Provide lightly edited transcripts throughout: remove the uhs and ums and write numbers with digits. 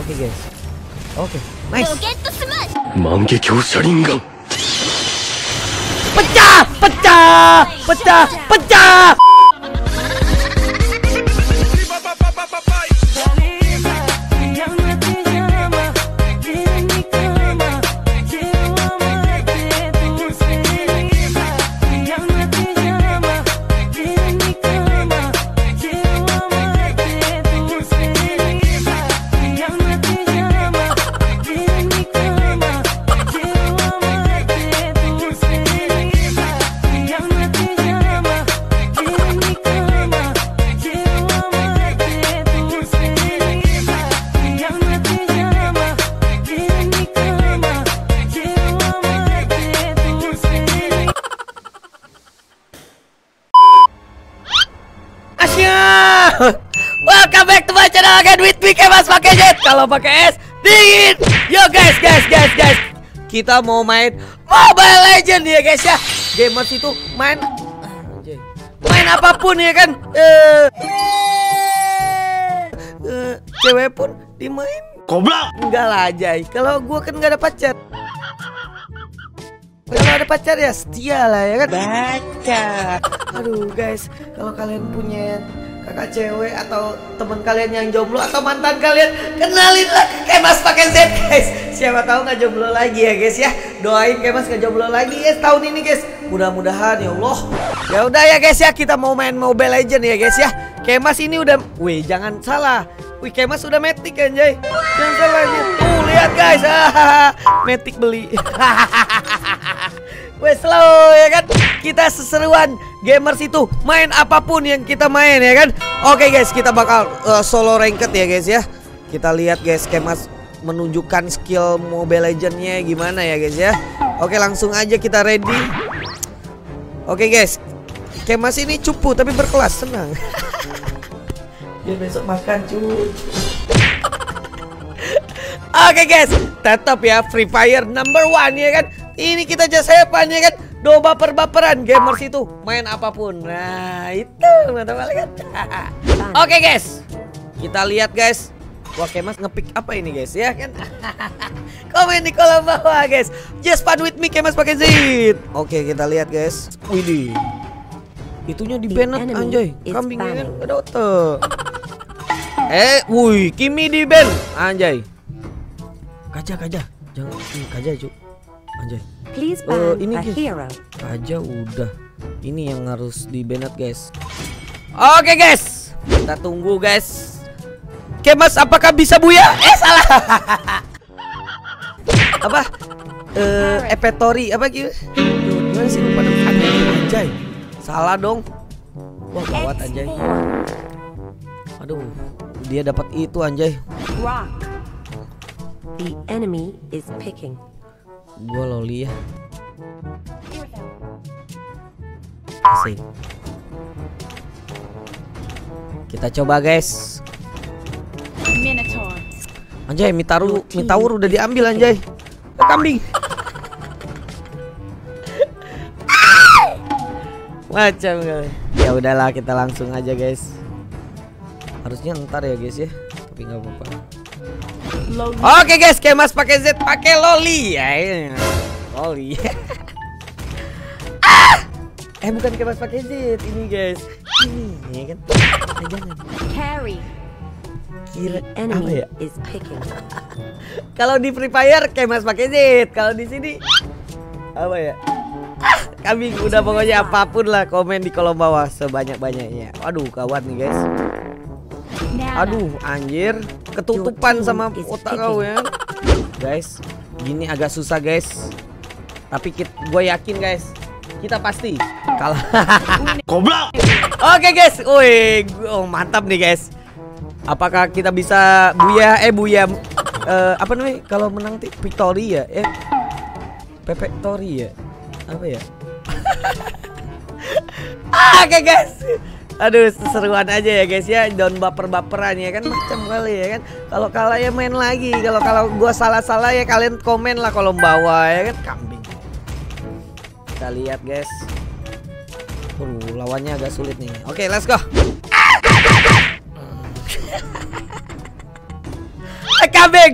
Oke guys. Oke, nice. Pecah, pecah, pecah, pecah. Welcome back to my channel again with me Kemas pakai Z. Kalau pakai S dingin. Yo guys. Kita mau main Mobile Legends ya guys ya. Gamers itu main apapun ya kan. Cewek pun dimain. Goblok. Enggak lah Jay. Kalau gua kan nggak ada pacar. Kalau ada pacar ya setia lah ya kan. Baca. Aduh guys, kalau kalian punya kakak cewek atau teman kalian yang jomblo atau mantan kalian, kenalin lah Kemas pakai Z guys. Siapa tahu nggak jomblo lagi ya guys ya. Doain Kemas nggak jomblo lagi guys tahun ini guys. Mudah-mudahan ya Allah. Ya udah ya guys ya, kita mau main Mobile Legends ya guys ya. Kemas ini udah, wih jangan salah. Wih Kemas udah Matic anjay. Jangan salah aja. Tuh lihat guys. Matic beli. Wes slow ya kan. Kita seseruan gamers itu main apapun yang kita main ya kan. Oke guys, kita bakal solo ranked ya guys ya. Kita lihat guys Kemas menunjukkan skill Mobile Legends-nya gimana ya guys ya. Oke langsung aja kita ready. Oke guys, Kemas ini cupu tapi berkelas, senang. Dia besok makan cuy. Oke guys, tetap ya Free Fire number 1 ya kan. Ini kita jasepan ya kan. Domba perbaperan, gamers itu main apapun. Nah itu mantap banget kan. Oke guys, kita lihat guys. Wah Kemas ngepick apa ini guys ya kan. Komen di kolom bawah guys. Just fun with me Kemas pakai Z. Oke kita lihat guys. Widih, itunya di ban anjay. Kambingnya kan ada otot. Wih Kimi di ban anjay. Kaja jangan kaja cu anjay. Please ban ini a hero. Kaja udah. Ini yang harus di banned guys. Oke guys, kita tunggu guys. Kemas apakah bisa buya? Salah. Apa? Epetori apa gitu? Gimana sih lupa anjay. Salah dong. Wah gawat anjay. Aduh, dia dapat itu anjay. Rock. The enemy is picking. Gua loli ya. Sih. Kita coba guys. Anjay, Mitaur udah diambil anjay. Kambing. Macam kali. Ya udahlah kita langsung aja guys. Harusnya ntar ya guys ya. Tapi nggak apa-apa. Oke guys, Kemas pakai Z pakai loli ya. Loli. Bukan Kemas pakai Z ini guys. Ini ya kan. Jangan. Carry. Kira enemy apa ya? Is picking. Kalau di Free Fire Kemas pakai Z, kalau di sini apa ya? Kambing udah pokoknya apapun lah, komen di kolom bawah sebanyak-banyaknya. Aduh, kawat nih guys. Aduh, anjir, ketutupan sama otak kau ya. Guys, gini agak susah guys. Tapi gue yakin guys, kita pasti kalah. Goblok. Oke guys, wih, mantap nih guys. Apakah kita bisa buya apa namanya kalau menang victory ya? Pepectory ya? Apa ya? Oke guys. Aduh, seruan aja ya guys ya. Don't baper-baperan ya kan, macam kali ya kan. Kalau kalah ya main lagi. Kalau gua salah-salah ya kalian komen lah kolom bawah ya kan. Kambing. Kita lihat guys. Lawannya agak sulit nih. Oke, let's go. coming.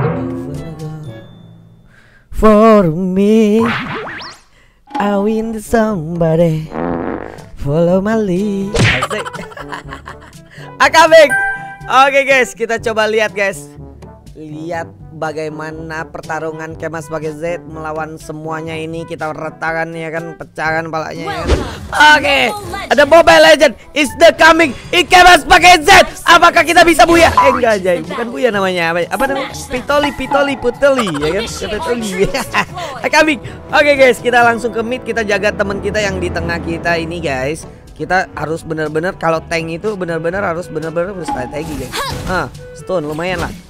For me, I win somebody. Follow my lead. Asik. Coming. Oke guys, kita coba lihat guys. Lihat bagaimana pertarungan Kemas pakai Z melawan semuanya ini. Kita retakan ya kan, pecahkan palanya ya kan. Oke, ada Mobile Legend is the coming in Kemas pakai Z. Apakah kita bisa buya? Enggak aja, bukan buya namanya. Apa namanya? Pitoli ya kan? Pitoli. Coming. Oke guys, kita langsung ke mid. Kita jaga teman kita yang di tengah kita ini guys. Kita harus benar-benar kalau tank itu benar-benar harus benar-benar berstrategi guys. Stun lumayan lah.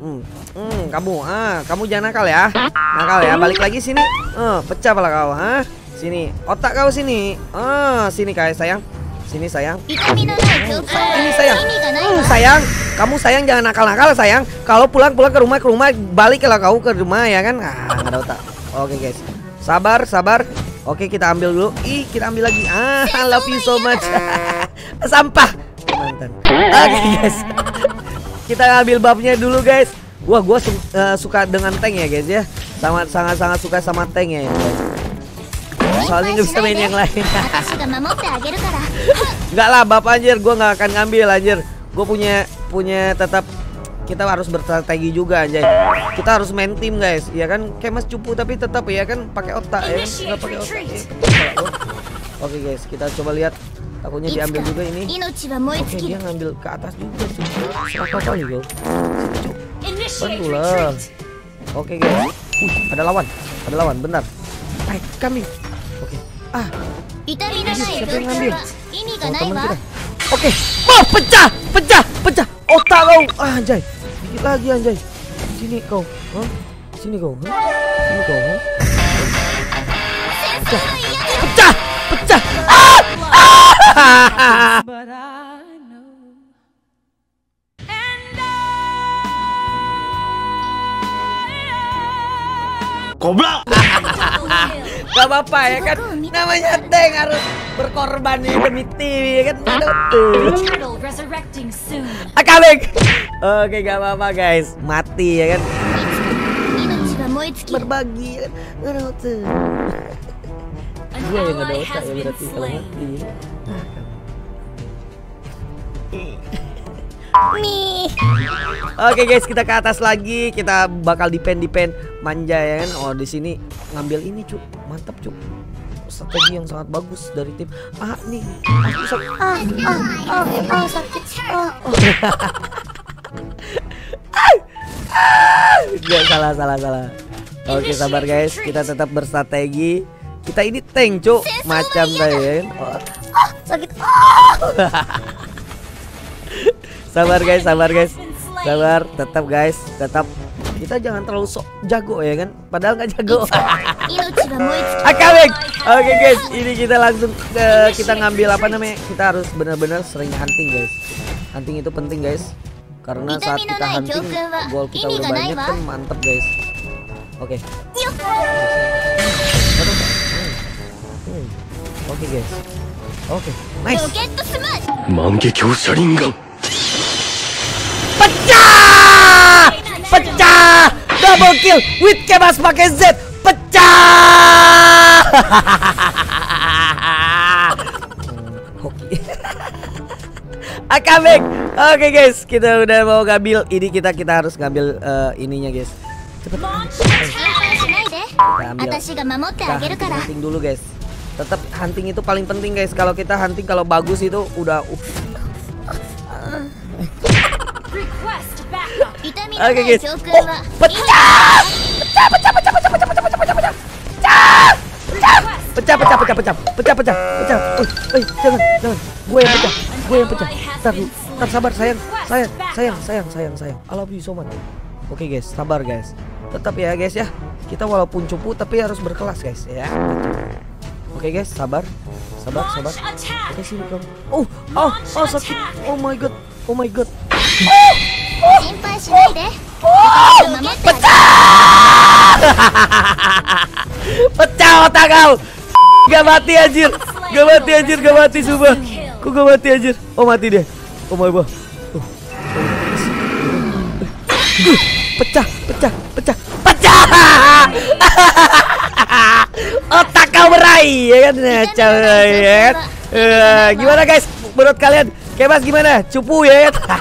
Kamu jangan nakal ya. Balik lagi sini. Pecah pala kau. Sini, otak kau sini. Sini guys sayang. Sini sayang. Ini sayang. Sayang, kamu sayang jangan nakal-nakal sayang. Kalau pulang ke rumah baliklah kau ke rumah ya kan. Nggak ada otak. Oke guys. Sabar. Oke, kita ambil dulu. Kita ambil lagi. I love you so much. Sampah. Mantan. Oke guys. Kita ambil buffnya dulu guys. Wah, gua suka dengan tank ya guys ya. Sangat suka sama tank ya guys. Soalnya nggak bisa main yang lain. Enggak lah, buff anjir. Gua nggak akan ngambil anjir. Gua punya tetap. Kita harus berstrategi juga anjay. Kita harus main tim guys. Ya kan Kemas cupu tapi tetap ya kan pakai otak ya kan. Nggak pakai otak ya. Oke guys, kita coba lihat. Takutnya diambil juga ini. Oke, dia ngambil ke atas juga sih. Seraka kali kau. Bantu lah. Oke guys. Ada lawan benar. Kami. Oke. Siapa yang ngambil? Teman kita. Oke. Pecah. Otak kau. Anjay. Dikit lagi anjay. Sini kau. Sini kau. Pecah. Goblok. Gak apa-apa ya kan. Namanya tank harus berkorban ya demi tim ya kan. Coming. Oke, gak apa-apa guys. Mati ya kan. Berbagi ya kan. Gak ada otak. Gue yang gak ada otak ya berarti kalau mati. Oke guys, kita ke atas lagi. Kita bakal defend manja ya kan. Oh, di sini ngambil ini cuk. Mantap cuk. Strategi yang sangat bagus dari tim. Nih. Sakit. Gak salah. Oke, sabar guys. Kita tetap berstrategi. Kita ini tank cuk. Macam kayak sakit. Sabar guys. Tetap guys. Kita jangan terlalu sok jago ya kan. Padahal nggak jago. Coming. Oke guys, ini kita langsung kita ngambil apa namanya? Kita harus benar-benar sering hunting guys. Hunting itu penting guys. Karena saat kita hunting, gol kita udah banyak kan mantep guys. Oke. Oke guys. Oke, nice. Pecah! Double kill with Kemas pakai Z. Pecah! Hoki. Coming. Oke guys, kita udah mau ngambil ini, kita harus ngambil ininya guys. Cepet. Kita hunting dulu guys. Tetap hunting itu paling penting guys. Kalau kita hunting kalau bagus itu udah Oke guys. Pecah. Jangan. Gue yang pecah. Ntar sabar sayang. I love you so much. Oke guys, sabar guys. Tetap ya guys ya. Kita walaupun cupu tapi harus berkelas guys ya. Oke guys, sabar. Oke sini kamu. Sakit. Oh my god. Pecah otak kau. Gak mati anjir. Sumpah. Kok gak mati anjir. Oh mati dia. Oh my god. pecah, pecah, pecah, pecah. Otak kau berai, ya kan? Coy, ya kan? Gimana guys? Menurut kalian, Kemas gimana? Cupu ya kan?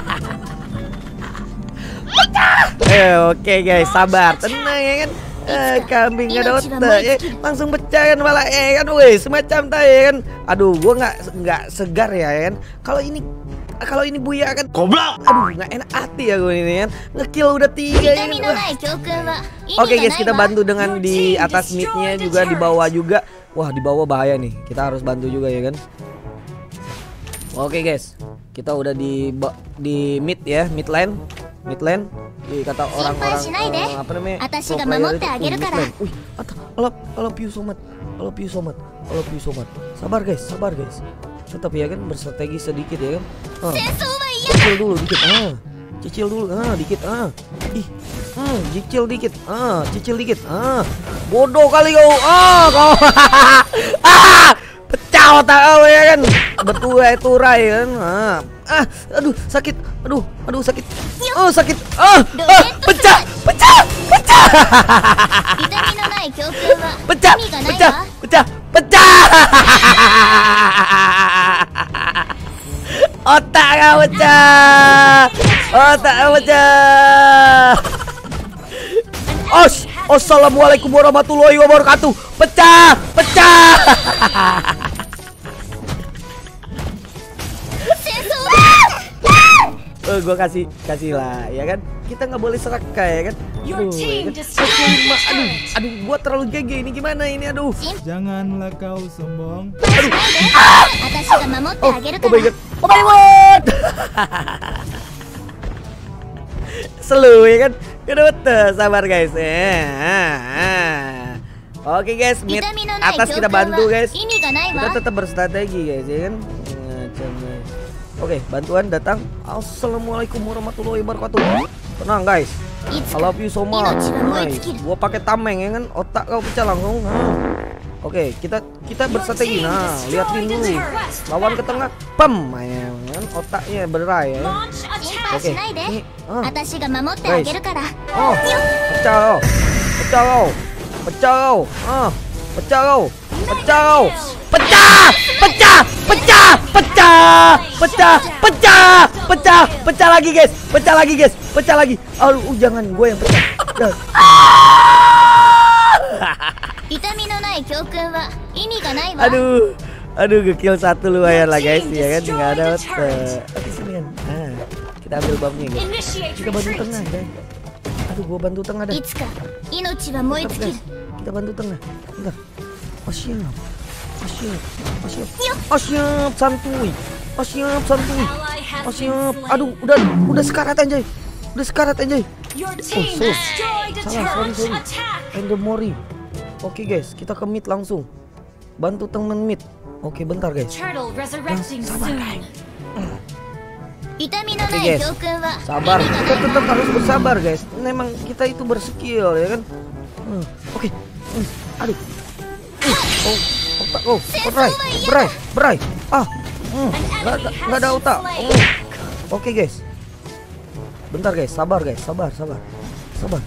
Oke guys, sabar, tenang ya kan. Kambing nggak ada otak, ya langsung pecah kan malah, ya kan? Woi, semacam tadi ya kan. Aduh, gua nggak segar ya kan. Kalau ini Buya kan goblok. Aduh, nggak enak hati ya gue ini kan. Ngekill udah 3 ya kan. Oke guys, kita bantu dengan di atas midnya juga, di bawah juga. Wah, di bawah bahaya nih. Kita harus bantu juga ya kan. Oke guys, kita udah di mid ya, mid lane. Kata orang-orang apa namanya? Pro player itu mid lane. Wih, kalau piu somat. Sabar guys. Tetap ya kan, bersrategi sedikit ya kan. Cicil dulu dikit. Dikit. Cicil dikit. Bodoh kali kau. Kau. Pecah otak kau ya kan. Berturai-turai kan. Aduh sakit. Aduh sakit. Sakit. Pecah. Otak kau pecah. Assalamualaikum warahmatullahi wabarakatuh. Pecah. Gue kasih lah ya kan. Kita nggak boleh serakah ya kan. Aduh, gua terlalu GG ini, gimana ini, aduh. Janganlah kau sombong. Oh my god. Slow ya kan. Sabar guys. Oke guys, mid atas kita bantu guys. Kita tetap berstrategi guys ya kan. Oke, bantuan datang. Assalamualaikum warahmatullahi wabarakatuh. Tenang guys. I love you so much. Nice. Gua pakai tameng ya kan. Otak kau pecah langsung. Oke, kita berstrategi. Nah, liatin dulu. Lawan ke tengah. Pem, ya kan. Otaknya berai ya. Oke. Ini. Guys. Pecah lagi guys. Aduh, jangan gue yang pecah. Aduh, nge-kill satu lumayan lah guys ya kan, nggak ada oke sini kan. Kita ambil bomnya guys. Kita bantu tengah guys. Aduh, gua bantu tengah dah. Kita bantu tengah. Bentar. Siap, santuy. Aduh, udah sekarat anjay. Sorry. Endemori. Oke guys, kita ke mid langsung. Bantu temen mid. Oke, bentar guys. Sabar guys. Oke guys, sabar. Kita tetap harus bersabar guys. Memang kita itu berskill ya kan. Oke. Aduh. Otak. Berai. Nggak ada otak. Oke guys. Bentar guys, sabar guys. Sabar. Sabar.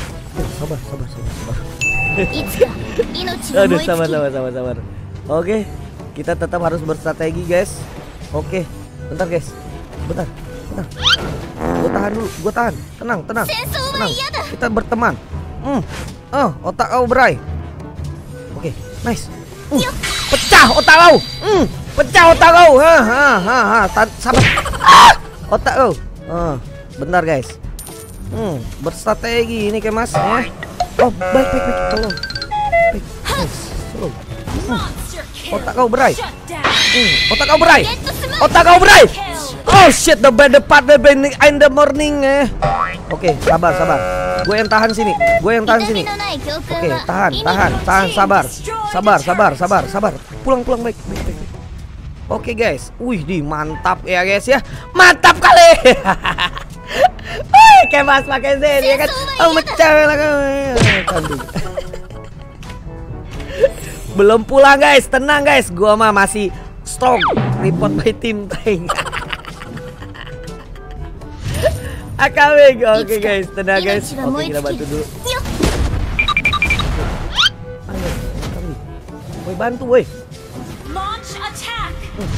Aduh, sabar. Oke, kita tetap harus berstrategi guys. Oke, bentar guys. Bentar. Gue tahan. Tenang. Kita berteman. Otak kau berai. Oke, nice. Pecah otak kau. Sabar. Otak kau. Bentar guys. Berstrategi ini kayak mas ya. Oh, baik. Tolong. Baik. Slow. Otak kau berai. Oh shit, the part in the morning. Oke, sabar. Gue yang tahan sini. Oke, tahan. Sabar. Pulang baik. Oke guys. Wih, mantap ya guys ya. Mantap kali. Kayak mas pakai Z ya kan. Mecah lah. Belum pulang guys, tenang guys. Gua mah masih strong. Report by Tim Tank. Coming. Oke guys, tenang guys. Oke, kita bantu dulu. Ayo, kami. Woi, bantu woi. Launch attack.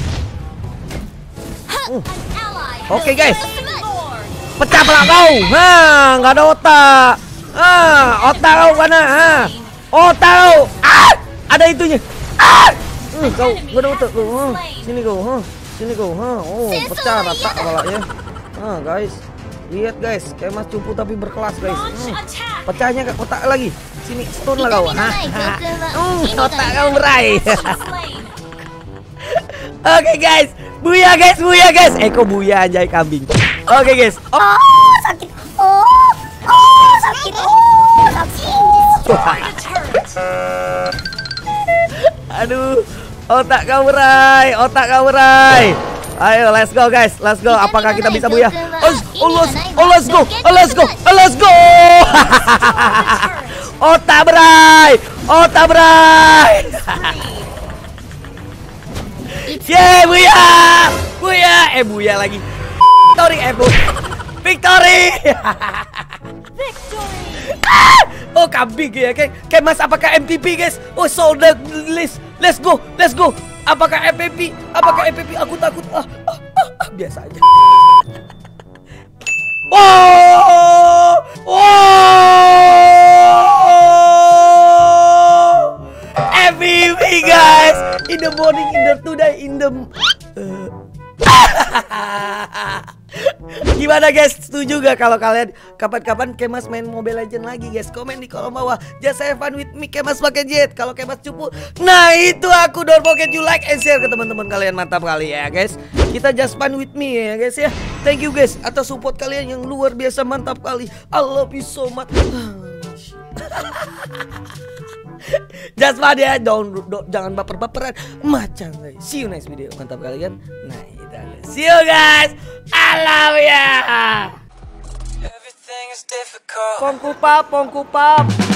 Oke guys. Pecah pala kau. Nggak ada otak. Otak kau mana? Otak kau. Ada itunya. Kau nggak ada otak kau. Sini kau. Sini kau. Oh, pecah rata kepalanya. Guys. Lihat guys, kayak Mas Cupu tapi berkelas guys. Pecahnya ke otak lagi. Sini stun lah kau. Otak kau berai. Oke guys, buya guys. Kok buya anjay kambing. Oke guys. Sakit. Sakit. Aduh, otak kau berai. Ayo, let's go guys, let's go. Apakah kita bisa buya? Let's go. Otak berai. Yeay, buya. Buya lagi. Victory. Oh, kambing ya, kayak Mas. Apakah MVP guys? Oh, sold the list. Let's go. Apakah MVP? Aku takut. Biasa aja. MVP guys. In the morning, Gimana guys? Setuju gak kalau kalian kapan-kapan Kemas main Mobile Legend lagi guys? Komen di kolom bawah. Just have fun with me Kemas pakai jet. Kalau Kemas Cupu, nah itu aku. Don't forget you like and share ke teman-teman kalian. Mantap kali ya guys. Kita just fun with me ya guys ya. Thank you guys atas support kalian yang luar biasa, mantap kali. I love you so much. Just fun ya. Jangan baper-baperan macam guys. See you next video. Mantap kalian. Nah itu guys. See you guys. I love ya. Everything is difficult. Pongkupap.